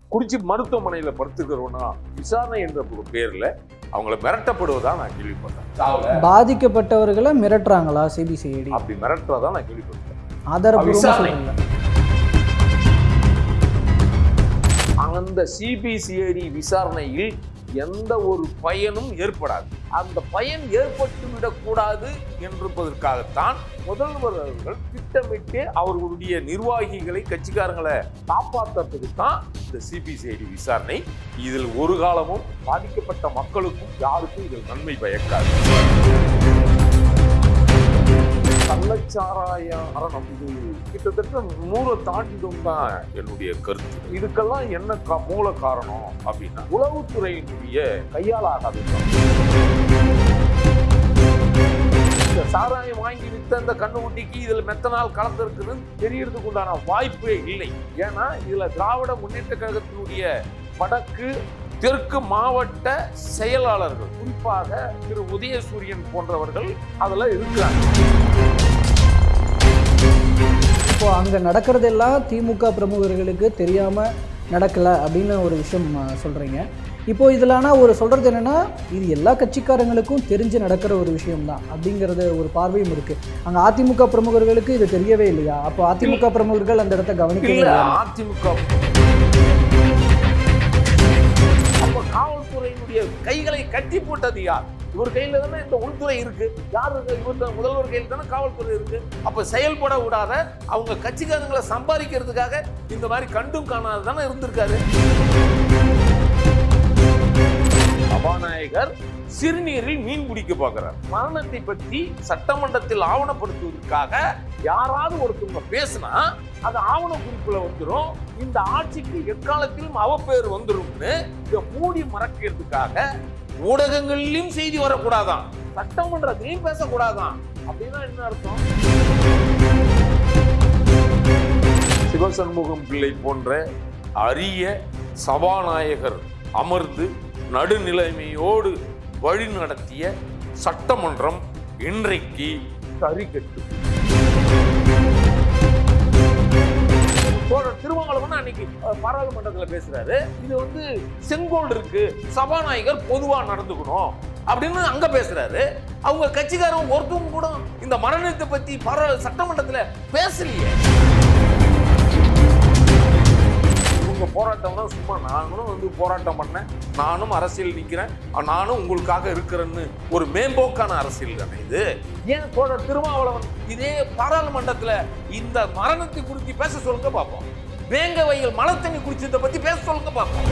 குறிச்சி மருத்துவமனையில படுத்துக்கிறோம்னா விசாரணை என்ற பேர்ல அவங்கள மிரட்டப்படுவதா நான் கேள்விப்பட்டேன். பாதிக்கப்பட்டவர்களை மிரட்டுறாங்களா சிபிசிஐடி? அப்படி மிரட்டுறதா நான் கேள்விப்பட்டேன். ஆதாரப்பூர்வமா அந்த சிபிசிஐடி விசாரணையில் எந்த ஒரு பயனும் ஏற்படாது. அந்த பயன் ஏற்பட்டுவிடக் கூடாது என்பதற்காகத்தான் முதல்வர் அவர்கள் திட்டமிட்டு அவர்களுடைய நிர்வாகிகளை கட்சிக்காரங்களை காப்பாற்றுறதுக்கு தான் இந்த சிபிசிஐடி விசாரணை. இதில் ஒரு காலமும் பாதிக்கப்பட்ட மக்களுக்கும் யாருக்கும் இதில் நன்மை பயக்காது. கள்ளச்சாராய மரணம் இது கிட்டத்தட்ட 100 தாண்டிடும் தான் என்னுடைய கருத்து. இதுக்கெல்லாம் என்ன மூல காரணம் அப்படின்னா உளவுத்துறையினுடைய கையாளாகாது. இந்த சாராயம் வாங்கி வித்த அந்த கண்ணுக்குட்டிக்கு இதுல மெத்தனால் கலந்திருக்குதுன்னு தெரியறதுக்கு உண்டான வாய்ப்பே இல்லை. ஏன்னா இதுல திராவிட முன்னேற்ற கழகத்தினுடைய வடக்கு தெற்கு மாவட்ட செயலாளர்கள் குறிப்பாக திரு உதயசூரியன் போன்றவர்கள் அதுல இருக்கிறாங்க. இப்போ அங்கே நடக்கிறதெல்லாம் திமுக பிரமுகர்களுக்கு தெரியாமல் நடக்கலை அப்படின்னு ஒரு விஷயம் சொல்கிறீங்க. இப்போது இதில் ஆனால் ஒரு சொல்கிறது என்னென்னா இது எல்லா கட்சிக்காரங்களுக்கும் தெரிஞ்சு நடக்கிற ஒரு விஷயம்தான் அப்படிங்கிறது ஒரு பார்வையும் இருக்குது. அங்கே அதிமுக பிரமுகர்களுக்கு இது தெரியவே இல்லையா? அப்போ அதிமுக பிரமுகர்கள் அந்த இடத்த கவனிக்கல. அதிமுக அப்போ காவல்துறையினுடைய கைகளை கட்டி போட்டது யார்? இவர் கையில தானே இந்த உள்துறை இருக்கு. யார் இருக்கு? இவர் முதல்வர் கையில் தானே காவல்துறை இருக்கு. அப்ப செயல்பட விடாத அவங்க கட்சிக்காரங்களை சம்பாதிக்கிறதுக்காக இந்த மாதிரி கண்டும் காணாத தானே இருந்திருக்காரு. சபாநாயகர் சிறுநீரில் மீன் பிடிக்க பார்க்கிறார். மரணத்தை பற்றி சட்டமன்றத்தில் ஆவணப்படுத்துவதற்காக யாராவது ஒருத்தவங்க பேசினா அது ஆவண குறிப்புல வந்துடும். இந்த ஆட்சிக்கு எக்காலத்திலும் அவப்பேர் வந்துரும்னு இதை மூடி மறைக்கிறதுக்காக ஊடகங்களிலும் செய்தி வரக்கூடாதான், சட்டமன்றத்திலையும் பேசக்கூடாதான். அப்படின்னா என்ன அர்த்தம்? சிவசண்முகம் பிள்ளை போன்ற அரிய சபாநாயகர் அமர்ந்து நடுநிலைமையோடு வழி நடத்திய சட்டமன்றம் இன்றைக்கு சரிகட்டு. திருமாவளவன் அன்னைக்கு பாராளுமன்றத்துல பேசுறாரு. இது செங்கோல் இருக்கு, சபாநாயகர் பொதுவா நடந்துக்கணும் அப்படின்னு அங்க பேசுறாரு. அவங்க கட்சிக்காரங்க ஒருத்தவங்க கூட இந்த மரணத்தை பத்தி சட்டமன்றத்துல பேசலையே. இவங்க போராட்டம் தான் சும்மா நானும் போராட்டம் பண்ணேன், நானும் அரசியல் நிக்கிறேன், நானும் உங்களுக்காக இருக்கிறேன்னு ஒரு மேம்போக்கான அரசியல் தானே இது. ஏன் திருமாவளவன் இதே பாராளுமன்றத்துல இந்த மரணத்தை குறித்து பேச சொல்லுங்க பார்ப்போம். வேங்க வயல் மழை தண்ணி குடிச்சதை பத்தி பேச சொல்லுங்க பார்ப்போம்.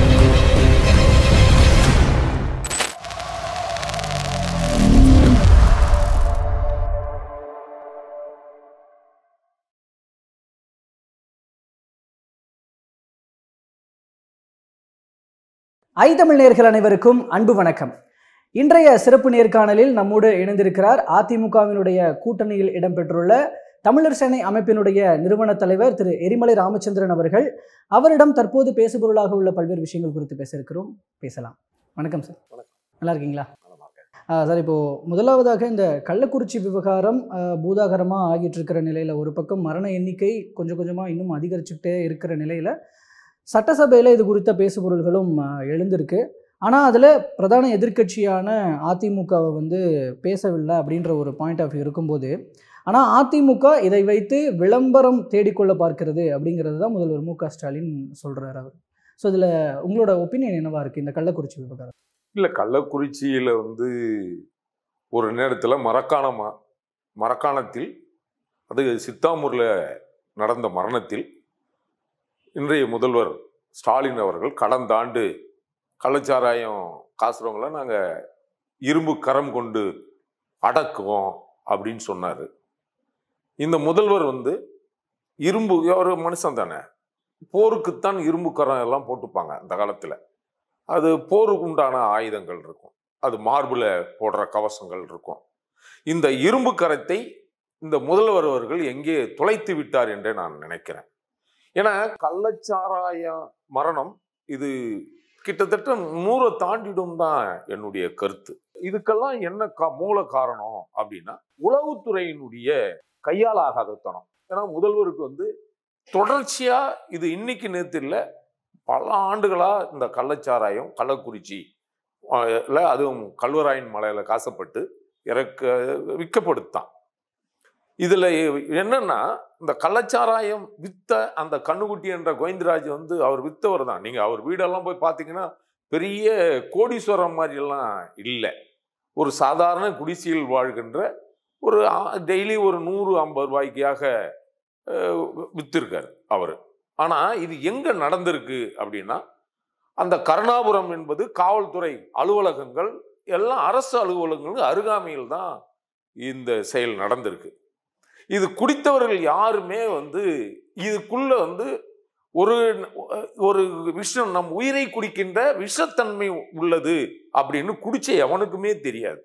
தமிழ் நேயர்கள் அனைவருக்கும் அன்பு வணக்கம். இன்றைய சிறப்பு நேர்காணலில் நம்மோடு இணைந்திருக்கிறார் அதிமுகவினுடைய கூட்டணியில் இடம்பெற்றுள்ள தமிழர் சேனை அமைப்பினுடைய நிறுவன தலைவர் திரு எரிமலை ராமச்சந்திரன் அவர்கள். அவரிடம் தற்போது பேசுபொருளாக உள்ள பல்வேறு விஷயங்கள் குறித்து பேச இருக்கிறோம். பேசலாம். வணக்கம் சார். நல்லா இருக்கீங்களா சார்? இப்போது முதலாவதாக இந்த கள்ளக்குறிச்சி விவகாரம் பூதாகரமாக ஆகிட்டு இருக்கிற நிலையில் ஒரு பக்கம் மரண எண்ணிக்கை கொஞ்சம் கொஞ்சமாக இன்னும் அதிகரிச்சுக்கிட்டே இருக்கிற நிலையில் சட்டசபையில் இது குறித்த பேசுபொருள்களும் எழுந்திருக்கு. ஆனால் அதில் பிரதான எதிர்க்கட்சியான அதிமுகவை பேசவில்லை அப்படின்ற ஒரு பாயிண்ட் ஆஃப் வியூ இருக்கும்போது, ஆனால் அதிமுக இதை வைத்து விளம்பரம் தேடிக்கொள்ள பார்க்கிறது அப்படிங்கிறது தான் முதல்வர் மு.க. ஸ்டாலின் சொல்கிறார் அவர். ஸோ இதில் உங்களோட ஒப்பீனியன் என்னவா இருக்குது இந்த கள்ளக்குறிச்சி விவகாரம்? இல்லை, கள்ளக்குறிச்சியில் ஒரு நேரத்தில் மரக்காணத்தில் அது சித்தாமூரில் நடந்த மரணத்தில் இன்றைய முதல்வர் ஸ்டாலின் அவர்கள் கடந்த ஆண்டு கள்ளச்சாராயம் காசுறவங்களை நாங்கள் இரும்பு கரம் கொண்டு அடக்குவோம் அப்படின்னு சொன்னார். இந்த முதல்வர் இரும்பு ஒரு மனுஷன் தானே, போருக்குத்தான் இரும்பு கரம் எல்லாம் போட்டுப்பாங்க அந்த காலத்தில். அது போருக்கு உண்டான ஆயுதங்கள் இருக்கும், அது மார்பில் போடுற கவசங்கள் இருக்கும். இந்த இரும்பு கரத்தை இந்த முதல்வர் அவர்கள் எங்கே தொலைத்து விட்டார் என்றே நான் நினைக்கிறேன். ஏன்னா கள்ளச்சாராய மரணம் இது கிட்டத்தட்ட 100 தாண்டிடும் தான் என்னுடைய கருத்து. இதுக்கெல்லாம் என்ன மூல காரணம் அப்படின்னா உளவுத்துறையினுடைய கையாளாகாதத்தனம். ஏன்னா முதல்வருக்கு தொடர்ச்சியா இது இன்னைக்கு நேத்து இல்லை, பல ஆண்டுகளாக இந்த கள்ளச்சாராயம் கள்ளக்குறிச்சி அதுவும் கல்வராயன் மலையில் காசப்பட்டு விற்கப்படுத்தான். இதில் என்னன்னா, இந்த கள்ளச்சாராயம் வித்த அந்த கண்ணுக்குட்டி என்ற கோவிந்தராஜ் வந்து அவர் வித்தவர் தான். நீங்கள் அவர் வீடெல்லாம் போய் பார்த்தீங்கன்னா பெரிய கோடீஸ்வரம் மாதிரியெல்லாம் இல்லை. ஒரு சாதாரண குடிசையில் வாழ்கின்ற ஒரு டெய்லி ஒரு 100-50 ரூபாய்க்காக வித்திருக்கார் அவர். ஆனால் இது எங்கே நடந்திருக்கு அப்படின்னா, அந்த கருணாபுரம் என்பது காவல்துறை அலுவலகங்கள் எல்லாம் அரசு அலுவலகங்களுக்கு அருகாமையில் தான் இந்த செயல் நடந்திருக்கு. இது குடித்தவர்கள் யாருமே வந்து இதுக்குள்ள வந்து ஒரு ஒரு விஷம் நம் உயிரை குடிக்கின்ற விஷத்தன்மை உள்ளது அப்படின்னு குடிச்ச எவனுக்குமே தெரியாது.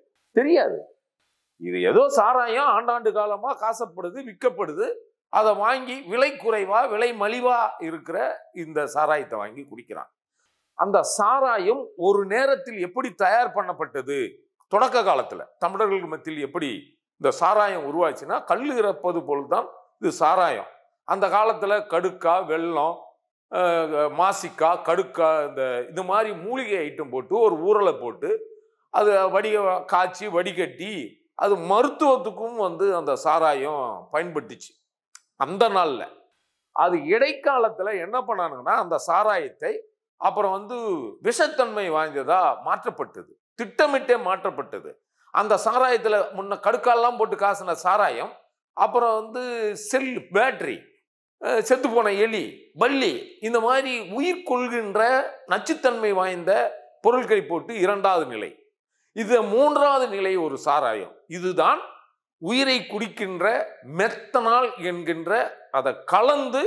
இது ஏதோ சாராயம் ஆண்டாண்டு காலமா காசப்படுது, விற்கப்படுது. அதை வாங்கி விலை குறைவா விலை மலிவா இருக்கிற இந்த சாராயத்தை வாங்கி குடிக்கிறான். அந்த சாராயம் ஒரு நேரத்தில் எப்படி தயார் பண்ணப்பட்டது, தொடக்க காலத்துல தமிழர்கள் மத்தியில் எப்படி இந்த சாராயம் உருவாச்சுன்னா, கல் இறப்பது போல்தான் இது சாராயம். அந்த காலத்துல கடுக்கா, வெல்லம், மாசிக்கா, கடுக்கா, இந்த மாதிரி மூலிகை ஐட்டம் போட்டு ஒரு ஊறலை போட்டு அது காய்ச்சி வடிகட்டி அது மருத்துவத்துக்கும் வந்து அந்த சாராயம் பயன்பட்டுச்சு அந்த நாள்ல. அது இடைக்காலத்துல என்ன பண்ணானுங்கன்னா, அந்த சாராயத்தை அப்புறம் வந்து விஷத்தன்மை வாய்ந்ததா மாற்றப்பட்டது, திட்டமிட்டே மாற்றப்பட்டது. அந்த சாராயத்துல முன்ன கடுக்காலாம் போட்டு காசின சாராயம் அப்புறம் வந்து செல், பேட்டரி, செத்து போன எலி, பல்லி, இந்த மாதிரி உயிர் கொள்கின்ற நச்சுத்தன்மை வாய்ந்த பொருட்களை போட்டு 2வது நிலை. இது 3வது நிலை ஒரு சாராயம். இதுதான் உயிரை குடிக்கின்ற மெத்தனால் என்கின்ற அதை கலந்து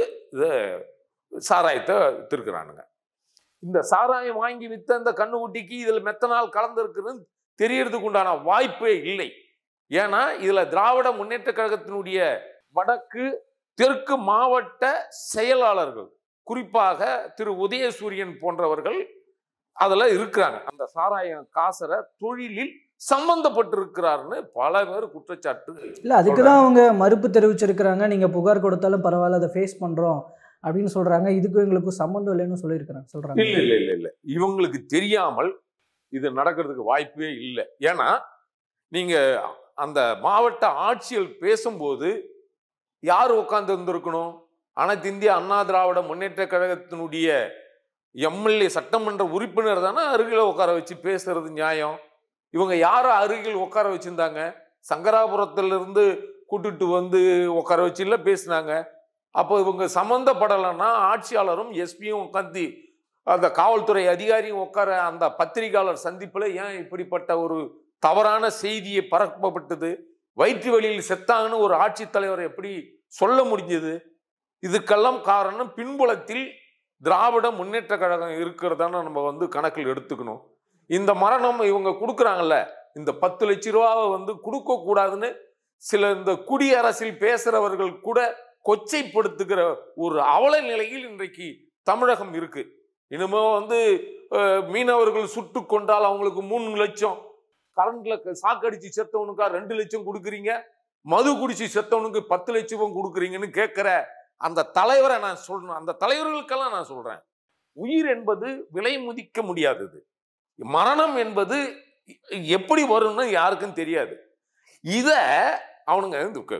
சாராயத்தை வித்திருக்கிறானுங்க. இந்த சாராயம் வாங்கி வித்த இந்த கண்ணுக்குட்டிக்கு இதில் மெத்தனால் கலந்து இருக்குன்னு தெரியறதுக்கு உண்டான வாய்ப்பே இல்லை. ஏன்னா இதுல திராவிட முன்னேற்ற கழகத்தினுடைய வடக்கு தெற்கு மாவட்ட செயலாளர்கள், குறிப்பாக திரு உதயசூரியன் போன்றவர்கள் அதுல இருக்கிறாங்க. அந்த சாராயம் காசர தொழிலில் சம்பந்தப்பட்டிருக்கிறாருன்னு பல பேர் குற்றச்சாட்டு. இல்ல, அதுக்குதான் அவங்க மறுப்பு தெரிவிச்சிருக்கிறாங்க. நீங்க புகார் கொடுத்தாலும் பரவாயில்ல, அதை ஃபேஸ் பண்றோம் அப்படின்னு சொல்றாங்க. இதுக்கும் எங்களுக்கும் சம்பந்தம் இல்லைன்னு சொல்றாங்க. இல்ல இவங்களுக்கு தெரியாமல் இது நடக்கிறதுக்கு வாய்ப்பே இல்லை. ஏன்னா நீங்க அந்த மாவட்ட ஆட்சியர் பேசும்போது யார் உட்கார்ந்து இருந்திருக்கணும்? அனைத்து இந்திய அண்ணா திராவிட முன்னேற்ற கழகத்தினுடைய எம்எல்ஏ, சட்டமன்ற உறுப்பினர் தானே அருகில் உட்கார வச்சு பேசுறது நியாயம். இவங்க யார அருகில் உட்கார வச்சிருந்தாங்க? சங்கராபுரத்திலிருந்து கூட்டிட்டு வந்து உட்கார வச்சு இல்லை பேசினாங்க. அப்போ இவங்க சம்மந்தப்படலைன்னா ஆட்சியாளரும் எஸ்பியும் உட்காந்து அந்த காவல்துறை அதிகாரியும் உட்கார அந்த பத்திரிகையாளர் சந்திப்பில் ஏன் இப்படிப்பட்ட ஒரு தவறான செய்தியை பரப்பப்பட்டது? வயிற்று வழியில் செத்தாங்கன்னு ஒரு ஆட்சித்தலைவர் எப்படி சொல்ல முடிஞ்சது? இதுக்கெல்லாம் காரணம் பின்புலத்தில் திராவிட முன்னேற்ற கழகம் இருக்கிறதான நம்ம வந்து கணக்கில் எடுத்துக்கணும். இந்த மரணம் இவங்க கொடுக்குறாங்கல்ல, இந்த 10 லட்சம் ரூபாவை வந்து கொடுக்க கூடாதுன்னு சில இந்த குடியரசில் பேசுறவர்கள் கூட கொச்சைப்படுத்துகிற ஒரு அவல நிலையில் இன்றைக்கு தமிழகம் இருக்கு. இனிமே வந்து மீனவர்கள் சுட்டு கொண்டால் அவங்களுக்கு 3 லட்சம், கரண்ட்ல சாக்கடிச்சு செத்தவனுக்கா 2 லட்சம் கொடுக்குறீங்க, மது குடிச்சு செத்தவனுக்கு 10 லட்சம் கொடுக்குறீங்கன்னு கேட்கிற அந்த தலைவரை நான் சொல்றேன். அந்த தலைவர்களுக்கெல்லாம் நான் சொல்றேன், உயிர் என்பது விலை மதிக்க முடியாதது. மரணம் என்பது எப்படி வரும்னு யாருக்கும் தெரியாது. இத அவனுங்க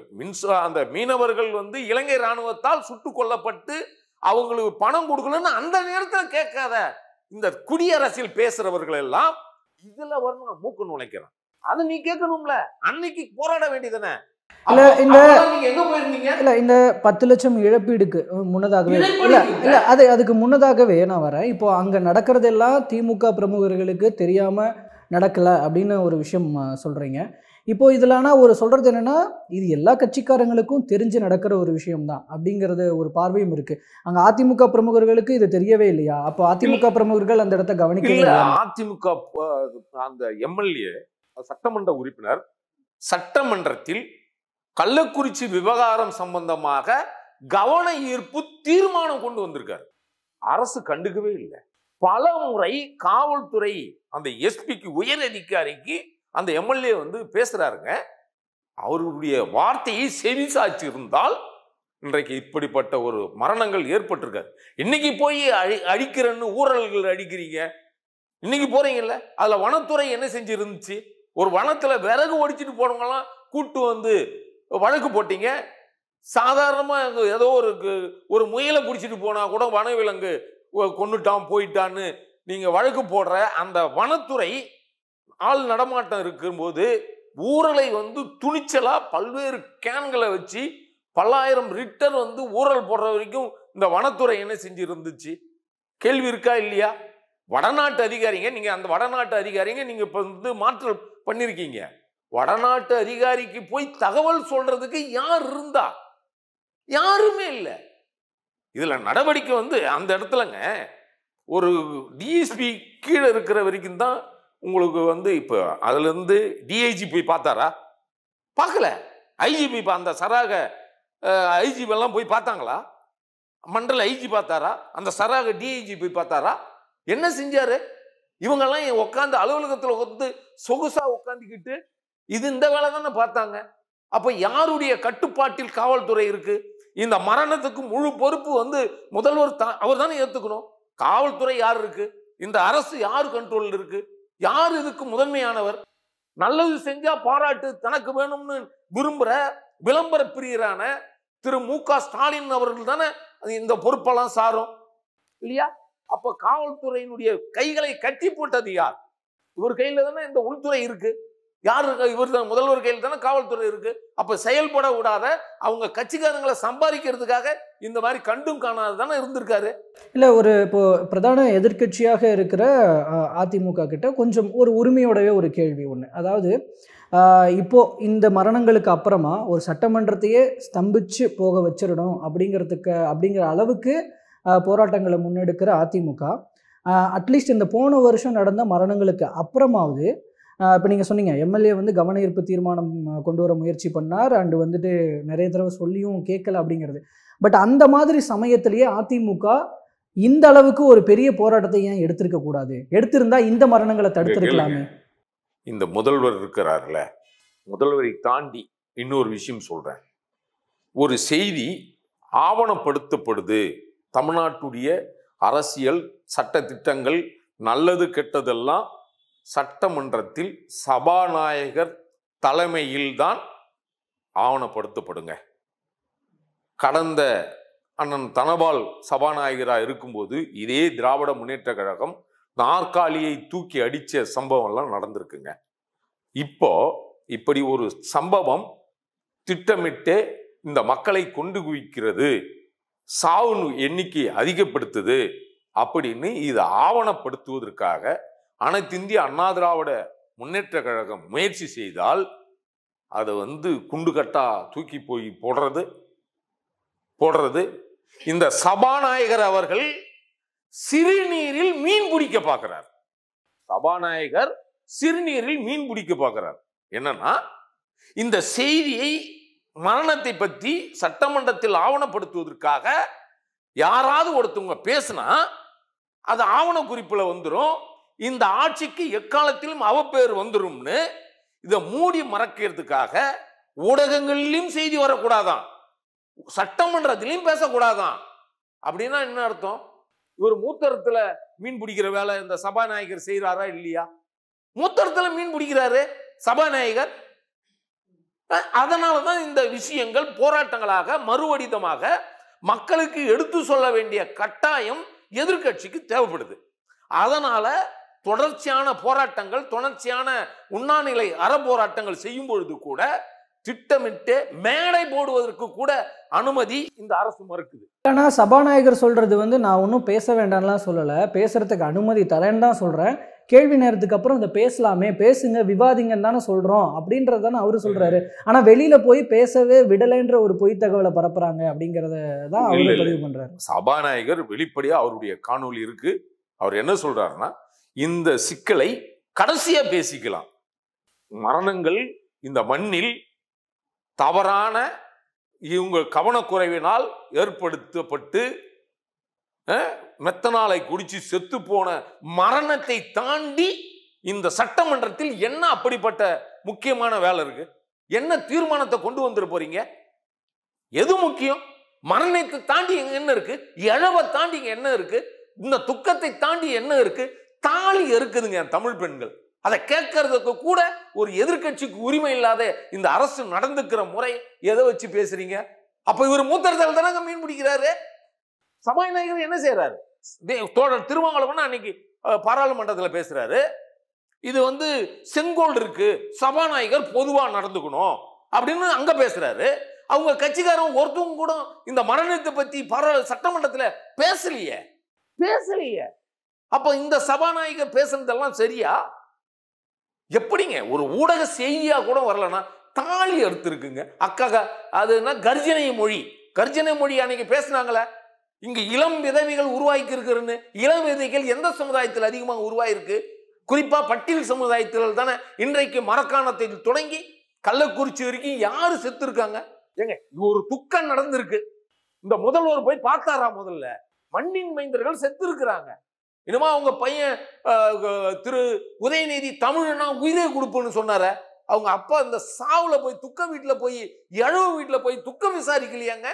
அந்த மீனவர்கள் வந்து இலங்கை இராணுவத்தால் சுட்டு கொல்லப்பட்டு அவங்களுக்கு பணம் கொடுக்கணும்னு அந்த நேரத்தில் கேட்காத இந்த குடியரசில் பேசுறவர்கள் எல்லாம் இதுல வரணும் மூக்கு நுழைக்கிறான். அது நீ கேட்கணும்ல, அன்னைக்கு போராட வேண்டியதானே. இல்ல இந்த எங்க போயிருந்தீங்க? இல்ல இந்த 10 லட்சம் இழப்பீடுக்கு முன்னதாகவே இல்ல அதுக்கு முன்னதாகவே நான் வரேன். இப்போ அங்க நடக்கிறதெல்லாம் திமுக பிரமுகர்களுக்கு தெரியாம நடக்கல அப்படின்னு ஒரு விஷயம் சொல்றீங்க. இப்போ இதுல ஆனா ஒரு சொல்றது என்னன்னா, இது எல்லா கட்சிக்காரங்களுக்கும் தெரிஞ்சு நடக்கிற ஒரு விஷயம் தான் அப்படிங்கறது ஒரு பார்வையும் இருக்கு. அங்க அதிமுக பிரமுகர்களுக்கு இது தெரியவே இல்லையா? அப்போ அதிமுக பிரமுகர்கள் அந்த இடத்தை கவனிக்கவே இல்லை. அதிமுக அந்த எம்எல்ஏ, சட்டமன்ற உறுப்பினர், சட்டமன்றத்தில் கள்ளக்குறிச்சி விவகாரம் சம்பந்தமாக கவன ஈர்ப்பு தீர்மானம் கொண்டு வந்திருக்காரு. அரசு கண்டுக்கவே இல்லை. பல முறை காவல்துறை அந்த எஸ்பிக்கு, உயர் அதிகாரிக்கு அந்த எம்எல்ஏ வந்து பேசுறாருங்க. அவருடைய வார்த்தையை செவிசாய்ச்சி இருந்தால் இன்றைக்கு இப்படிப்பட்ட ஒரு மரணங்கள் ஏற்பட்டிருக்காரு. இன்னைக்கு போய் அடிக்கிறன்னு ஊழல்கள் அடிக்கிறீங்க. இன்னைக்கு போறீங்கல்ல, அதுல வனத்துறை என்ன செஞ்சு இருந்துச்சு? ஒரு வனத்துல விறகு ஒடிச்சிட்டு போனவங்கலாம் கூட்டு வந்து வழக்கு போட்டீங்க. சாதாரணமா ஏதோ ஒரு முயலை பிடிச்சிட்டு போனா கூட வனவிலங்கு கொன்னுட்டான் போயிட்டான்னு நீங்க வழக்கு போடுற அந்த வனத்துறை ஆள் நடமாட்டம் இருக்கும்போது ஊரலை வந்து துணிச்சலா பல்வேறு கேன்களை வச்சு பல்லாயிரம் லிட்டர் வந்து ஊரல் போடுற வரைக்கும் இந்த வனத்துறை என்ன செஞ்சு இருந்துச்சு? கேள்வி இருக்கா இல்லையா? வடநாட்டு அதிகாரிங்க, நீங்க அந்த வடநாட்டு அதிகாரிங்க நீங்க இப்ப வந்து மாற்றம் பண்ணிருக்கீங்க. வடநாட்டு அதிகாரிக்கு போய் தகவல் சொல்றதுக்கு யார் இருந்தா? யாருமே இல்லை. இதுல நடவடிக்கை வந்து அந்த இடத்துலங்க ஒரு டிஎஸ்பி கீழே இருக்கிற வரைக்கும் தான் உங்களுக்கு வந்து இப்ப அதுல இருந்து டிஐஜி போய் பார்த்தாரா? பார்க்கல. ஐஜிபி அந்த சராக ஐஜிபி எல்லாம் போய் பார்த்தாங்களா? மண்டல ஐஜி பார்த்தாரா? அந்த சராக டிஐஜி போய் பார்த்தாரா? என்ன செஞ்சாரு? இவங்கெல்லாம் உட்காந்து அலுவலகத்துல வந்து சொகுசா உட்காந்துக்கிட்டு இது இந்த வேலை தானே பார்த்தாங்க. அப்ப யாருடைய கட்டுப்பாட்டில் காவல்துறை இருக்கு? இந்த மரணத்துக்கு முழு பொறுப்பு வந்து முதல்வர் அவர் தானே ஏத்துக்கணும். காவல்துறை யார் இருக்கு? இந்த அரசு யார் கண்ட்ரோல் இருக்கு? யார் இதுக்கு முதன்மையானவர்? நல்லது செஞ்சா பாராட்டு தனக்கு வேணும்னு விரும்புற விளம்பர பிரியரான திரு மு.க. ஸ்டாலின் அவர்கள் தானே இந்த பொறுப்பெல்லாம் சாரும் இல்லையா? அப்ப காவல்துறையினுடைய கைகளை கட்டி போட்டது யார்? இவர் கையில தானே இந்த உள்துறை இருக்கு. யார் இருக்கா? இவர் தான் முதல்வர் கையில் தானே காவல்துறை இருக்கு. அப்ப செயல்பட விடாத அவங்க கட்சிக்காரங்களை சம்பாதிக்கிறதுக்காக இந்த மாதிரி கண்டும் காணாது தானே இருந்திருக்காரு. இல்ல ஒரு இப்போ பிரதான எதிர்க்கட்சியாக இருக்கிற அதிமுக கிட்ட கொஞ்சம் ஒரு உரிமையோடவே ஒரு கேள்வி ஒன்று. அதாவது இப்போ இந்த மரணங்களுக்கு அப்புறமா ஒரு சட்டமன்றத்தையே ஸ்தம்பிச்சு போக வச்சிடணும் அப்படிங்கிற அளவுக்கு போராட்டங்களை முன்னெடுக்கிற அதிமுக அட்லீஸ்ட் இந்த போன வருஷம் நடந்த மரணங்களுக்கு அப்புறமாவது இப்போ நீங்கள் சொன்னீங்க எம்எல்ஏ வந்து கவன ஈர்ப்பு தீர்மானம் கொண்டு வர முயற்சி பண்ணார் அண்டு வந்துட்டு நிறைய தடவை சொல்லியும் கேட்கல அப்படிங்கிறது. பட் அந்த மாதிரி சமயத்திலேயே அதிமுக இந்த அளவுக்கு ஒரு பெரிய போராட்டத்தை ஏன் எடுத்திருக்க கூடாது? எடுத்திருந்தா இந்த மரணங்களை தடுத்திருக்கலாமே. இந்த முதல்வர் இருக்கிறார்ல, முதல்வரை தாண்டி இன்னொரு விஷயம் சொல்றேன். ஒரு செய்தி ஆவணப்படுத்தப்படுது. தமிழ்நாட்டுடைய அரசியல் சட்ட திட்டங்கள் நல்லது கெட்டதெல்லாம் சட்டமன்றத்தில் சபாநாயகர் தலைமையில்தான் ஆவணப்படுத்தப்படுங்க. கடந்த அண்ணன் தனபால் சபாநாயகராக இருக்கும்போது இதே திராவிட முன்னேற்ற கழகம் நாற்காலியை தூக்கி அடிச்ச சம்பவம் எல்லாம் நடந்திருக்குங்க. இப்போ இப்படி ஒரு சம்பவம் திட்டமிட்டு இந்த மக்களை கொண்டு குவிக்கிறது, சாவு எண்ணிக்கை அதிகப்படுத்துது அப்படின்னு இது ஆவணப்படுத்துவதற்காக அனைத்து இந்திய அண்ணா திராவிட முன்னேற்ற கழகம் முயற்சி செய்தால் அதை வந்து குண்டுகட்டா தூக்கி போய் போடுறது. இந்த சபாநாயகர் அவர்கள் சிறுநீரில் மீன் பிடிக்க பார்க்கிறார். சபாநாயகர் சிறுநீரில் மீன் பிடிக்க பார்க்கிறார். என்னன்னா, இந்த செய்தியை மரணத்தை பற்றி சட்டமன்றத்தில் ஆவணப்படுத்துவதற்காக யாராவது ஒருத்தவங்க பேசினா அது ஆவண குறிப்புல வந்துடும். இந்த ஆட்சிக்கு எக்காலத்திலும் அவப்பேர் வந்துரும்னு இதை மூடி மறைக்கிறதுக்காக ஊடகங்களிலும் செய்தி வரக்கூடாதான், சட்டமன்றத்திலையும் பேசக்கூடாதான். அப்படின்னா என்ன அர்த்தம்? இவர் மூத்தரத்துல மீன் பிடிக்கிற வேலை இந்த சபாநாயகர் செய்யறாரா இல்லையா? மூத்தரத்துல மீன் பிடிக்கிறாரு சபாநாயகர். அதனாலதான் இந்த விஷயங்கள் போராட்டங்களாக மறுவடிதமாக மக்களுக்கு எடுத்து சொல்ல வேண்டிய கட்டாயம் எதிர்கட்சிக்கு தேவைப்படுது. அதனால தொடர்ச்சியான போராட்டங்கள், தொடர்ச்சியான உண்ணாநிலை அறப்போராட்டங்கள் செய்யும் பொழுது கூட திட்டமிட்டு மேடை போடுவதற்கு கூட அனுமதி இந்த அரசு மறுக்குது. ஆனா சபாநாயகர் சொல்றது வந்து நான் ஒன்றும் பேச வேண்டாம்லாம் சொல்லல, பேசுறதுக்கு அனுமதி தரேன்னு தான் சொல்றேன். கேள்வி நேரத்துக்கு அப்புறம் இந்த பேசலாமே, பேசுங்க, விவாதிங்கன்னு தானே சொல்றோம் அப்படின்றது தானே அவரு சொல்றாரு. ஆனா வெளியில போய் பேசவே விடலைன்ற ஒரு பொய் தகவலை பரப்புறாங்க அப்படிங்கறத தான் அவரு பதிவு பண்றாரு. சபாநாயகர் வெளிப்படையா அவருடைய காணொலி இருக்கு. அவர் என்ன சொல்றாருன்னா, இந்த சிக்கலை கடைசியா பேசிக்கலாம். மரணங்கள் இந்த மண்ணில் தவறான இவங்க கவனக்குறைவினால் ஏற்படுத்தப்பட்டு மெத்தனாலை குடிச்சு செத்து போன மரணத்தை தாண்டி இந்த சட்டமன்றத்தில் என்ன அப்படிப்பட்ட முக்கியமான வேலை இருக்கு? என்ன தீர்மானத்தை கொண்டு வந்துட போறீங்க? எது முக்கியம்? மரணத்தை தாண்டி இங்க என்ன இருக்கு? இழவை தாண்டி இங்க என்ன இருக்கு? இந்த துக்கத்தை தாண்டி என்ன இருக்கு? தாலி இருக்குதுங்க தமிழ் பெண்கள். அதை கேட்கறதுக்கு கூட ஒரு எதிர்கட்சிக்கு உரிமை இல்லாத இந்த அரசு நடந்துக்கிற முறை எதை வச்சு பேசுறீங்க? அப்ப இவர் மூத்தரத்தால் தானங்க மீன் பிடிக்கிறாரு. சபாநாயகர் என்ன செய்யறாரு? தோழர் திருமாவளவன் அன்னைக்கு பாராளுமன்றத்தில் பேசுறாரு, இது செங்கோல் இருக்கு, சபாநாயகர் பொதுவா நடந்துக்கணும் அப்படின்னு அங்க பேசுறாரு. அவங்க கட்சிக்காரன் ஒருத்தவங்க கூட இந்த மரணத்தை பத்தி சட்டமன்றத்தில் பேசலையே. அப்ப இந்த சபாநாயகர் பேசுனதெல்லாம் சரியா? எப்படிங்க ஒரு ஊடக செய்தியா கூட வரலன்னா தாலி எடுத்து இருக்குங்க. அக்கா அது என்ன கர்ஜனை மொழி அன்னைக்கு பேசினாங்களே, இங்க இளம் விதவைகள் உருவாக்கி இருக்கிறன்னு. இளம் விதைகள் எந்த சமுதாயத்தில் அதிகமாக உருவாயிருக்கு? குறிப்பா பட்டியல் சமுதாயத்தில் தானே. இன்றைக்கு மரக்காணத்தில் தொடங்கி கள்ளக்குறிச்சி வரைக்கும் யாரு செத்து இருக்காங்க? ஏங்க ஒரு துக்கம் நடந்திருக்கு. இந்த முதல்வர் போய் பார்த்தாரா? முதல்ல மண்ணின் மைந்தர்கள் செத்து இருக்கிறாங்க. இனிமா அவங்க பையன் திரு உதயநிதி தமிழ்னா உயிரே கொடுப்புன்னு சொன்னார. அவங்க அப்பா இந்த சாவுல போய் துக்க வீட்டுல போய் இழவு வீட்டுல போய் துக்கம் விசாரிக்கலையாங்க?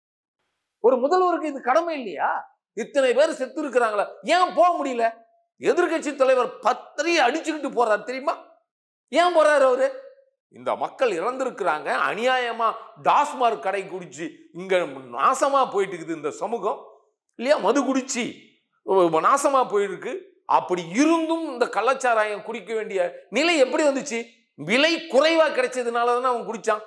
ஒரு முதல்வருக்கு இது கடமை இல்லையா? இத்தனை பேர் செத்து இருக்கிறாங்களா, ஏன் போக முடியல? எதிர்கட்சி தலைவர் பத்திரி அடிச்சுக்கிட்டு போறாரு தெரியுமா? ஏன் போறாரு அவரு? இந்த மக்கள் இறந்திருக்கிறாங்க அநியாயமா. டாஸ்மார்க் கடை குடிச்சு இங்க நாசமா போயிட்டு இருக்குது இந்த சமூகம் இல்லையா? மது குடிச்சு நாசமா போயிருக்கு. அப்படி இருந்தும் இந்த கள்ளச்சாராயம் குடிக்க வேண்டிய நிலை எப்படி வந்துச்சு? விலை குறைவா கிடைச்சதுனால தானே அவன் குடிச்சான்.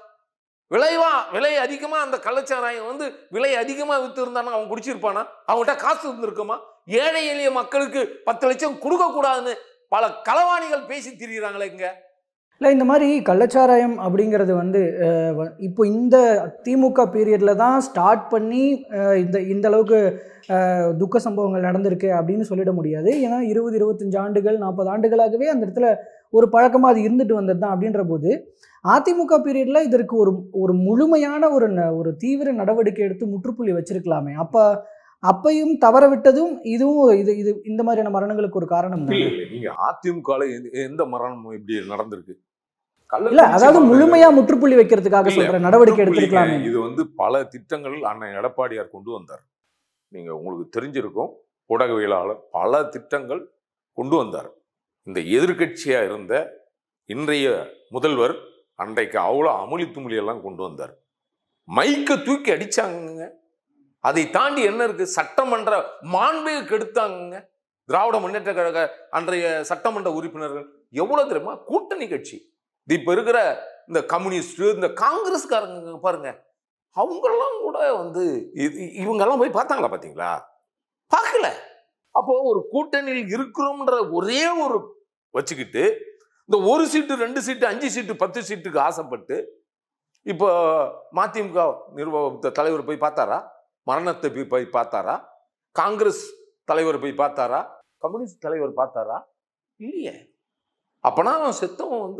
விலை அதிகமா அந்த கள்ளச்சாராயம் விலை அதிகமா வித்து இருந்தானா அவன் குடிச்சிருப்பானா? அவங்ககிட்ட காசு இருந்திருக்குமா? ஏழை எளிய மக்களுக்கு 10 லட்சம் கொடுக்க கூடாதுன்னு பல களவாணிகள் பேசி திரிகிறாங்களே இங்க. இல்லை, இந்த மாதிரி கள்ளச்சாராயம் அப்படிங்கிறது இப்போ இந்த திமுக பீரியடில் தான் ஸ்டார்ட் பண்ணி இந்த அளவுக்கு துக்க சம்பவங்கள் நடந்திருக்கு அப்படின்னு சொல்லிட முடியாது. ஏன்னா 20-25 ஆண்டுகள் 40 ஆண்டுகளாகவே அந்த இடத்துல ஒரு பழக்கமாக அது இருந்துட்டு வந்தது தான். அப்படின்ற போது அதிமுக பீரியடில் இதற்கு ஒரு முழுமையான ஒரு தீவிர நடவடிக்கை எடுத்து முற்றுப்புள்ளி வச்சிருக்கலாமே. அப்பையும் தவற விட்டதும் இதுவும் இது இந்த மாதிரியான மரணங்களுக்கு ஒரு காரணம் தான். நீங்க அதிமுக எந்த மரணம் இப்படி நடந்திருக்கு? இல்ல, அதாவது முழுமையா முற்றுப்புள்ளி வைக்கிறதுக்காக சொல்ற நடவடிக்கை எடுத்திருக்கலாமே. இது பல திட்டங்கள் அண்ணன் எடப்பாடியார் கொண்டு வந்தார். நீங்க உங்களுக்கு தெரிஞ்சிருக்கும், ஊடகவியலாளர் பல திட்டங்கள் கொண்டு வந்தார். இந்த எதிர்கட்சியா இருந்த இன்றைய முதல்வர் அன்றைக்கு அவ்வளோ அமுலி துமுலி எல்லாம் கொண்டு வந்தார். மைக்க தூக்கி அடிச்சாங்க. அதை தாண்டி என்ன இருக்கு? சட்டமன்ற மாண்பை கெடுத்தாங்க. திராவிட முன்னேற்ற கழக அன்றைய சட்டமன்ற உறுப்பினர்கள் எவ்வளவு தெரியுமா? கூட்டணி கட்சி இப்ப இருக்கிற இந்த கம்யூனிஸ்ட், இந்த காங்கிரஸ்காரங்க பாருங்க, அவங்கெல்லாம் கூட இவங்கெல்லாம் போய் பார்த்தாங்களா? பாத்தீங்களா? பார்க்கல. அப்போ ஒரு கூட்டணியில் இருக்கிறோம்ன்ற ஒரே ஒரு வச்சுக்கிட்டு இந்த 1 சீட்டு 2 சீட்டு 5 சீட்டு 10 சீட்டுக்கு ஆசைப்பட்டு இப்போ மதிமுக நிர்வாக தலைவர் போய் பார்த்தாரா? மரணத்தை போய் பார்த்தாரா? காங்கிரஸ் தலைவர் போய் பார்த்தாரா? கம்யூனிஸ்ட் தலைவர் பார்த்தாரா? இல்லையே. அப்பனா செத்தம்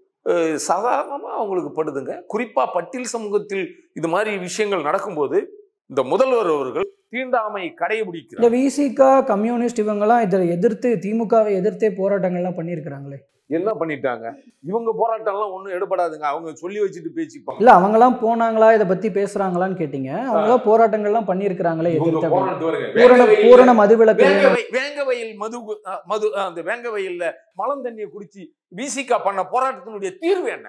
சாதாரணமா அவங்களுக்கு படுதுங்க. குறிப்பா பட்டியல் சமூகத்தில் இது மாதிரி விஷயங்கள் நடக்கும்போது இந்த முதல்வர் அவர்கள் தீண்டாமை கடைபிடிக்கிறார். இந்த விசிகா கம்யூனிஸ்ட் இவங்கெல்லாம் இதை எதிர்த்து திமுகவை எதிர்த்தே போராட்டங்கள்லாம் பண்ணியிருக்கிறாங்களே. என்ன பண்ணிட்டாங்க? இவங்க போராட்டம்லாம் ஒன்றும் எடுபடாதுங்க. அவங்க சொல்லி வச்சுட்டு பேசிப்பாங்க. இல்ல, அவங்கெல்லாம் போனாங்களா, இதை பத்தி பேசுறாங்களான்னு கேட்டீங்க. அவங்களாம் போராட்டங்கள்லாம் பண்ணியிருக்கிறாங்களே. பூரண மதுவிலக்கு. வேங்கவயல் மது அந்த வேங்கவயல்ல மலம் தண்ணியை குடிச்சு விசிகா பண்ண போராட்டத்தினுடைய தீர்வு என்ன?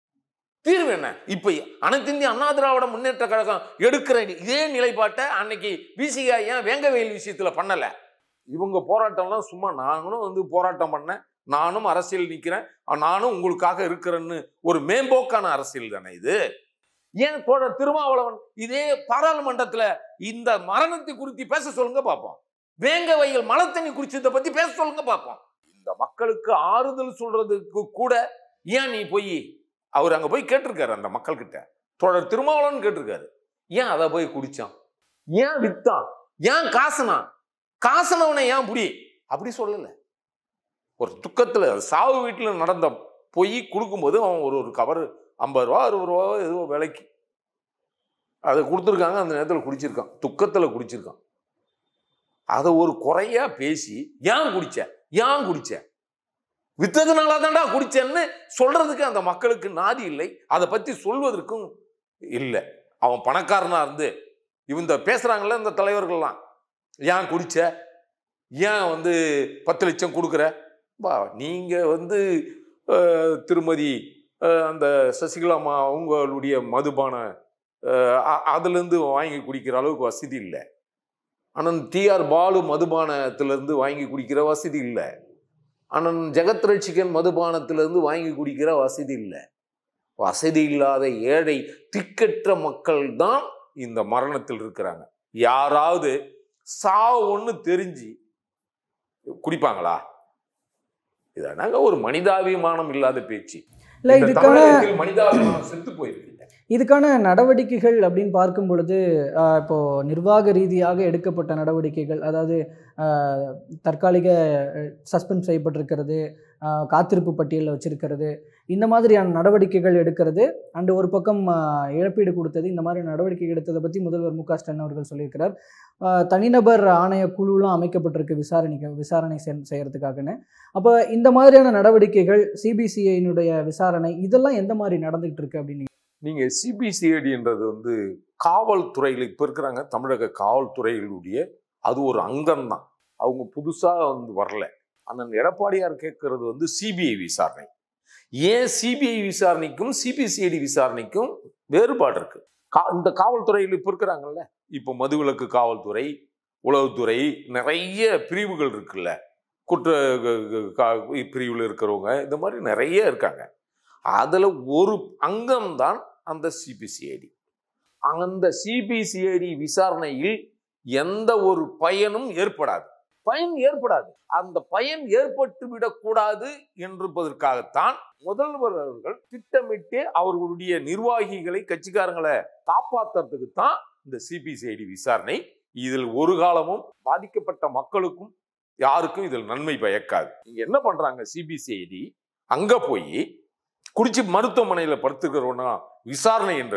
இப்ப அனைத்து இந்திய அண்ணா திராவிட முன்னேற்ற கழகம் எடுக்கிற இதே நிலைப்பாட்டை அன்னைக்கு விசிகா ஏன் வேங்கவயல் விஷயத்துல பண்ணல? இவங்க போராட்டம்லாம் சும்மா நாங்களும் போராட்டம் பண்ண, நானும் அரசியல் நிக்கிறேன், நானும் உங்களுக்காக இருக்கிறேன்னு ஒரு மேம்போக்கான அரசியல் தானே இது? ஏன் தோழர் திருமாவளவன் இதே பாராளுமன்றத்துல இந்த மரணத்தை குறித்து பேச சொல்லுங்க பார்ப்போம். வேங்கவயல் மலத்தண்ணி குறிச்சதை பத்தி பேச சொல்லுங்க பார்ப்போம். இந்த மக்களுக்கு ஆறுதல் சொல்றதுக்கு கூட ஏன் நீ போய் அவர் அங்க போய் கேட்டிருக்காரு அந்த மக்கள் கிட்ட. தோழர் திருமாவளவன் கேட்டிருக்காரு, ஏன் அதை போய் குடிச்சான், ஏன் வித்தான், ஏன் காசனவனை ஏன் புடி அப்படி சொல்லல. ஒரு துக்கத்துல சாவு வீட்டுல நடந்த போய் கொடுக்கும்போது அவன் ஒரு கவர் 50 ரூபா 60 ரூபா ஏதோ விலைக்கு அதை கொடுத்துருக்காங்க. அந்த நேரத்தில் குடிச்சிருக்கான், துக்கத்துல குடிச்சிருக்கான். அதை ஒரு குறையா பேசி ஏன் குடிச்ச வித்ததுனால தான்டா குடிச்சேன்னு சொல்றதுக்கு அந்த மக்களுக்கு நாதி இல்லை. அதை பத்தி சொல்வதற்கும் இல்லை. அவன் பணக்காரனா இருந்து இவங்க பேசுறாங்கல்ல இந்த தலைவர்கள்லாம், ஏன் குடிச்ச, ஏன் 10 லட்சம் கொடுக்குற, நீங்க திருமதி அந்த சசிகலாமா அவங்களுடைய மதுபான அதுலேருந்து வாங்கி குடிக்கிற அளவுக்கு வசதி இல்லை. அண்ணன் டிஆர் பாலு மதுபானத்திலிருந்து வாங்கி குடிக்கிற வசதி இல்லை. அண்ணன் ஜெகத் ரட்சிகன் மதுபானத்திலிருந்து வாங்கி குடிக்கிற வசதி இல்லை. வசதி இல்லாத ஏழை திக்கற்ற மக்கள் தான் இந்த மரணத்தில் இருக்கிறாங்க. யாராவது சாவு ஒன்று தெரிஞ்சு குடிப்பாங்களா? இதனால ஒரு மனிதாபிமானம் இல்லாத பேச்சு. இல்லை, இதுக்கான மனிதாபிமானம் செத்து போயிருக்கு. இதுக்கான நடவடிக்கைகள் அப்படின்னு பார்க்கும் பொழுது இப்போ நிர்வாக ரீதியாக எடுக்கப்பட்ட நடவடிக்கைகள், அதாவது தற்காலிக சஸ்பெண்ட் செய்யப்பட்டிருக்கிறது, காத்திருப்பு பட்டியலில் வச்சிருக்கிறது, இந்த மாதிரியான நடவடிக்கைகள் எடுக்கிறது, அண்டு ஒரு பக்கம் இழப்பீடு கொடுத்தது, இந்த மாதிரி நடவடிக்கை எடுத்ததை பற்றி முதல்வர் மு க ஸ்டாலின் அவர்கள் சொல்லியிருக்கிறார். தனிநபர் ஆணைய குழுலாம் அமைக்கப்பட்டிருக்கு விசாரணை செய்யறதுக்காகன்னு. அப்போ இந்த மாதிரியான நடவடிக்கைகள், சிபிசிஐனுடைய விசாரணை, இதெல்லாம் எந்த மாதிரி நடந்துகிட்டு இருக்கு அப்படின்னு நீங்க சிபிசிஐடின்றது காவல்துறையில் இப்போ இருக்கிறாங்க. தமிழக காவல்துறைகளுடைய அது ஒரு அங்கம்தான். அவங்க புதுசா வரல. அண்ணன் எடப்பாடியார் கேட்கறது சிபிஐ விசாரணை. ஏன் சிபிஐ விசாரணைக்கும் சிபிசிஐடி விசாரணைக்கும் வேறுபாடு இருக்கு? இந்த காவல்துறையில் இப்போ இருக்கிறாங்கல்ல, இப்போ மதுவிலக்கு காவல்துறை, உளவுத்துறை, நிறைய பிரிவுகள் இருக்குல்ல, குற்ற பிரிவில் இருக்கிறவங்க, இந்த மாதிரி நிறைய இருக்காங்க. அதுல ஒரு அங்கம்தான் அந்த சிபிசிஐடி. அந்த சிபிசிஐடி விசாரணையில் எந்த ஒரு பயனும் ஏற்படாது. அந்த பயன் ஏற்பட்டு விடக்கூடாது என்பதற்காகத்தான் முதல்வர் அவர்கள் திட்டமிட்டு அவர்களுடைய நிர்வாகிகளை, கட்சிக்காரங்களை காப்பாற்றுறதுக்கு தான் இந்த சிபிசிஐடி விசாரணை. இதில் ஒரு காலமும் பாதிக்கப்பட்ட மக்களுக்கும் யாருக்கும் இதில் நன்மை பயக்காது. நீங்க என்ன பண்றாங்க, சிபிசிஐடி அங்க போய் குடிச்சு மருத்துவமனையில் படுத்துக்கிறவனா விசாரணை என்ற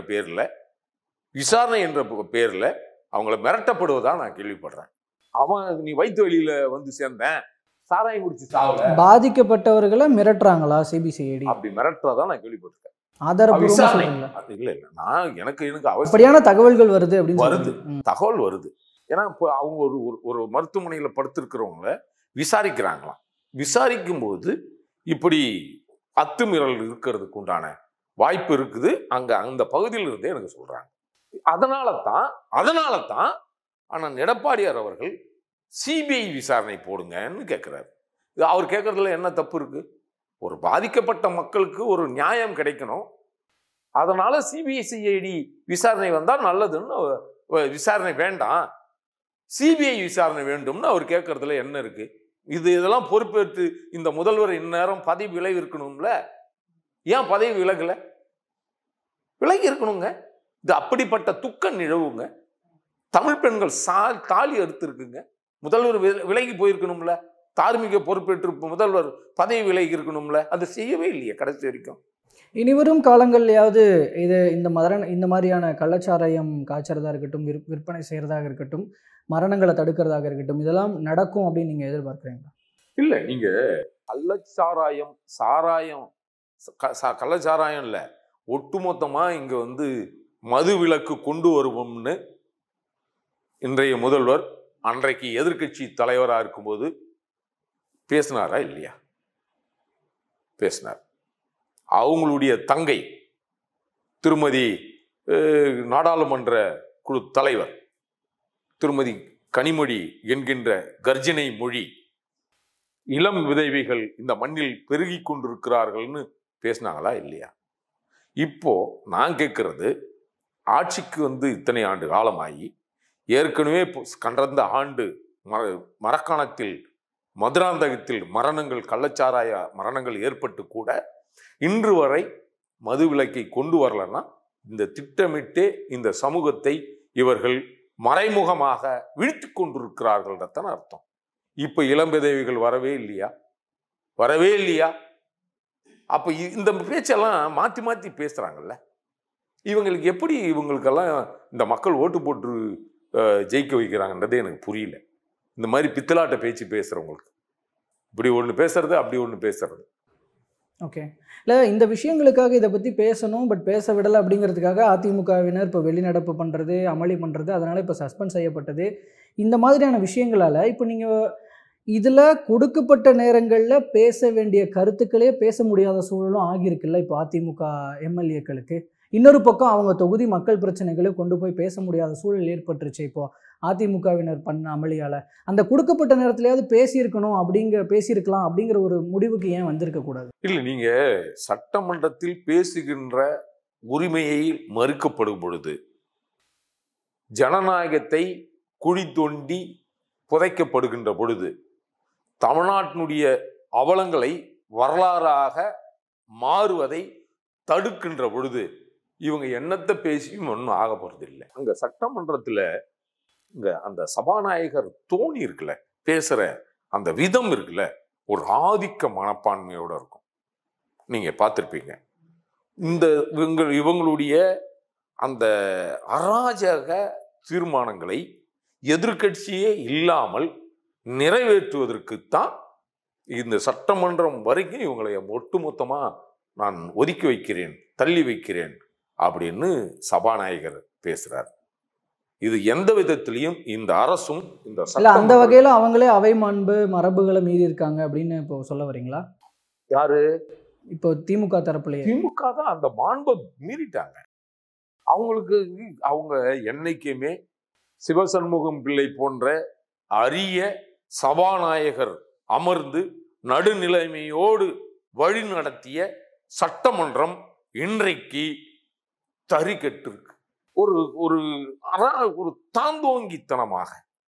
பேர்ல அவங்கள மிரட்டப்படுவதா நான் கேள்விப்படுறேன். அவன் நீ வயிற்று வழியில சேர்ந்தேன், சாராயம் குடிச்சு சாவல, பாதிக்கப்பட்டவர்களை மிரட்டுறாங்களா சிபிசிஐடி? அப்படி மிரட்டுறதா நான் கேள்விப்பட்டிருக்கேன். எனக்கு அப்படியான தகவல்கள் வருது அப்படின்னு வருது, தகவல் வருது. ஏன்னா இப்போ அவங்க ஒரு மருத்துவமனையில படுத்திருக்கிறவங்கள விசாரிக்கிறாங்களாம். விசாரிக்கும் போது இப்படி அத்துமீறல் இருக்கிறதுக்கு உண்டான வாய்ப்பு இருக்குது அங்க அந்த பகுதியில் இருந்தே எனக்கு சொல்றாங்க. அதனால தான் அண்ணன் எடப்பாடியார் அவர்கள் சிபிஐ விசாரணை போடுங்கன்னு கேட்கிறாரு. அவர் கேட்கறதுல என்ன தப்பு இருக்கு? ஒரு பாதிக்கப்பட்ட மக்களுக்கு ஒரு நியாயம் கிடைக்கணும், அதனால சிபிசிஐடி விசாரணை வந்தால் நல்லதுன்னு, விசாரணை வேண்டாம் சிபிஐ விசாரணை வேண்டும்னு அவர் கேட்கறதுல என்ன இருக்கு? இதெல்லாம் பொறுப்பேற்று இந்த முதல்வர் இந்நேரம் பதவி விலகி இருக்கணும்ல. ஏன் பதவி விலகல? விலகி இருக்கணுங்க. இது அப்படிப்பட்ட துக்க நிகழ்வுங்க. தமிழ் பெண்கள் தாலி அறுத்திருக்குங்க. முதல்வர் விலகி போயிருக்கணும்ல. தார்மீக பொறுப்பேற்று முதல்வர் பதவி விலகி இருக்கணும்ல. அதை செய்யவே இல்லையே கடைசி வரைக்கும். இனிவரும் காலங்கள்லையாவது இந்த மாதிரியான கள்ளச்சாராயம் காய்ச்சறதா இருக்கட்டும், விற்பனை செய்யறதாக இருக்கட்டும், மரணங்களை தடுக்கிறதாக இருக்கட்டும், இதெல்லாம் நடக்கும் அப்படின்னு நீங்க எதிர்பார்க்குறீங்களா? இல்ல, நீங்க கள்ளச்சாராயம் இல்ல, ஒட்டுமொத்தமா இங்க மது விலக்கு கொண்டு வருவோம்னு இன்றைய முதல்வர் அன்றைக்கு எதிர்கட்சி தலைவராக இருக்கும்போது பேசினாரா இல்லையா? பேசினார். அவங்களுடைய தங்கை திருமதி நாடாளுமன்ற குழு தலைவர் திருமதி கனிமொழி என்கின்ற கர்ஜனை மொழி, இளம் விதவைகள் இந்த மண்ணில் பெருகி கொண்டிருக்கிறார்கள்னு பேசினாங்களா இல்லையா? இப்போ நான் கேட்கறது, ஆட்சிக்கு இத்தனை ஆண்டு காலமாகி ஏற்கனவே கடந்த ஆண்டு மரக்காணத்தில் மதுராந்தகத்தில் மரணங்கள், கள்ளச்சாராய மரணங்கள் ஏற்பட்டு கூட இன்று வரை மது விலக்கை கொண்டு வரலன்னா இந்த திட்டமிட்டே இந்த சமூகத்தை இவர்கள் மறைமுகமாக வீழ்த்தி கொண்டிருக்கிறார்கள் தான் அர்த்தம். இப்ப இளம்பெதவிகள் வரவே இல்லையா? அப்ப இந்த பேச்செல்லாம் மாத்தி மாத்தி பேசுறாங்கல்ல. இவங்களுக்கு எப்படி இவங்களுக்கெல்லாம் இந்த மக்கள் ஓட்டு போட்டு ஜெயிக்க வைக்கிறாங்கன்றதே எனக்கு புரியல. இந்த மாதிரி பித்தலாட்ட பேச்சு பேசுறவங்களுக்கு இப்படி ஒன்று பேசுறது, அப்படி ஒன்று பேசுறது. ஓகே. இல்லை, இந்த விஷயங்களுக்காக இதை பற்றி பேசணும், பட் பேச விடலை அப்படிங்கிறதுக்காக அதிமுகவினர் இப்போ வெளிநடப்பு பண்ணுறது, அமளி பண்ணுறது, அதனால் இப்போ சஸ்பெண்ட் செய்யப்பட்டது. இந்த மாதிரியான விஷயங்களால் இப்போ நீங்கள் இதில் கொடுக்கப்பட்ட நேரங்களில் பேச வேண்டிய கருத்துக்களே பேச முடியாத சூழலும் ஆகியிருக்குல்ல இப்போ அதிமுக எம்எல்ஏக்களுக்கு. இன்னொரு பக்கம் அவங்க தொகுதி மக்கள் பிரச்சனைகளை கொண்டு போய் பேச முடியாத சூழல் ஏற்பட்டுருச்சு இப்போ அதிமுகவினர் பண்ண அமளியால். அந்த கொடுக்கப்பட்ட நேரத்துலையாவது பேசியிருக்கலாம் அப்படிங்கிற ஒரு முடிவுக்கு ஏன் வந்திருக்கக்கூடாது? இல்லை, நீங்கள் சட்டமன்றத்தில் பேசுகின்ற உரிமையை மறுக்கப்படும் பொழுது, ஜனநாயகத்தை குழி தோண்டி புதைக்கப்படுகின்ற பொழுது, தமிழ்நாட்டினுடைய அவலங்களை வரலாறாக மாறுவதை தடுக்கின்ற பொழுது இவங்க என்னத்தை பேசியும் ஒன்றும் ஆக போறது இல்லை. அங்க சட்டமன்றத்தில் இங்க அந்த சபாநாயகர் தோணி இருக்குல்ல, பேசுற அந்த விதம் இருக்குல்ல, ஒரு ஆதிக்க மனப்பான்மையோட இருக்கும். நீங்க பார்த்துருப்பீங்க. இந்த இவங்களுடைய அந்த அராஜக தீர்மானங்களை எதிர்கட்சியே இல்லாமல் நிறைவேற்றுவதற்குத்தான் இந்த சட்டமன்றம் வரைக்கும் இவங்களை ஒட்டுமொத்தமா நான் ஒதுக்கி வைக்கிறேன், தள்ளி வைக்கிறேன் அப்படின்னு சபாநாயகர் பேசுறார். இது எந்த விதத்திலையும் இந்த அரசும் இந்த அந்த வகையில அவங்களே அவை மாண்பு மரபுகளை மீறி இருக்காங்க அப்படின்னு இப்போ சொல்ல வரீங்களா? யாரு? இப்போ திமுக தரப்புலயே. திமுக தான் அந்த மாண்பை மீறிட்டாங்க. அவங்களுக்கு அவங்க என்னைக்குமே சிவசண்முகம் பிள்ளை போன்ற அரிய சபாநாயகர் அமர்ந்து நடுநிலைமையோடு வழி நடத்திய சட்டமன்றம் இன்றைக்கு தறிகெட்டிருக்கு. ஒரு ஒரு ஒரு தாந்தோங்கித்தனமாக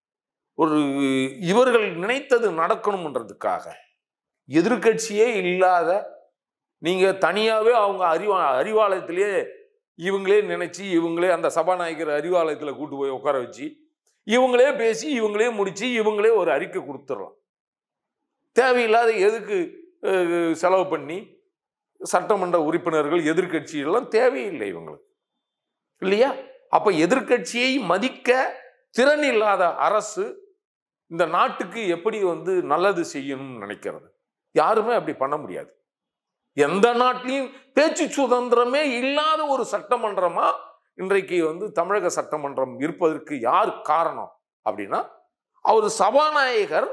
இவர்கள் நினைத்தது நடக்கணும்ன்றதுக்காக எதிர்கட்சியே இல்லாத, நீங்க தனியாவே அவங்க அறிவாலயத்திலே இவங்களே நினைச்சு இவங்களே அந்த சபாநாயகர் அறிவாலயத்தில் கூட்டு போய் உட்கார வச்சு இவங்களே பேசி இவங்களே முடிச்சு இவங்களே ஒரு அறிக்கை கொடுத்துடலாம். தேவையில்லாத எதுக்கு செலவு பண்ணி சட்டமன்ற உறுப்பினர்கள் எதிர்கட்சியெல்லாம் தேவையில்லை இவங்களுக்கு, இல்லையா? அப்ப எதிர்கட்சியை மதிக்க திறன் இல்லாத அரசு இந்த நாட்டுக்கு எப்படி நல்லது செய்யணும்னு நினைக்கிறது? யாருமே அப்படி பண்ண முடியாது. எந்த நாட்டிலையும் பேச்சு சுதந்திரமே இல்லாத ஒரு சட்டமன்றமா இன்றைக்கு தமிழக சட்டமன்றம் இருப்பதற்கு யார் காரணம் அப்படின்னா, அவர் சபாநாயகர்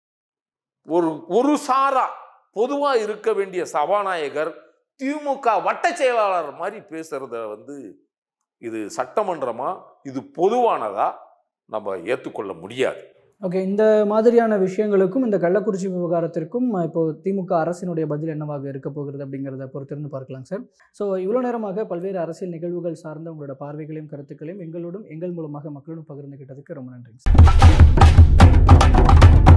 ஒரு சாரா பொதுவா இருக்க வேண்டிய சபாநாயகர் திமுக வட்ட செயலாளர் மாதிரி பேசுறத இது சட்டமன்றமா, இது பொதுவானதா நம்ம ஏற்றுக்கொள்ள முடியாது. ஓகே, இந்த மாதிரியான விஷயங்களுக்கும் இந்த கள்ளக்குறிச்சி விவகாரத்திற்கும் இப்போ திமுக அரசினுடைய பதில் என்னவாக இருக்க போகிறது அப்படிங்கிறத பொறுத்திருந்து பார்க்கலாம் சார். ஸோ இவ்வளோ நேரமாக பல்வேறு அரசியல் நிகழ்வுகள் சார்ந்த உங்களோட பார்வைகளையும் கருத்துக்களையும் எங்கள் மூலமாக மக்களுடன் பகிர்ந்துகிட்டதுக்கு ரொம்ப நன்றி சார்.